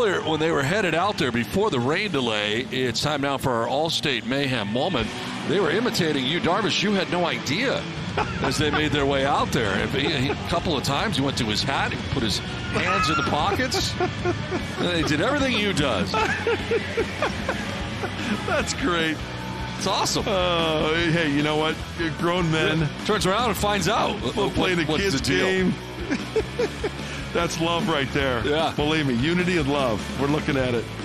earlier when they were headed out there before the rain delay, it's time now for our All-State Mayhem moment. They were imitating Yu Darvish. You had no idea as they made their way out there. A couple of times he went to his hat, he put his hands in the pockets. They did everything Yu does. That's great. It's awesome. Hey, you know what? Grown men. Turns around and finds out. We'll play the what's kids' the deal? game. That's love right there. Yeah. Believe me, unity and love. We're looking at it.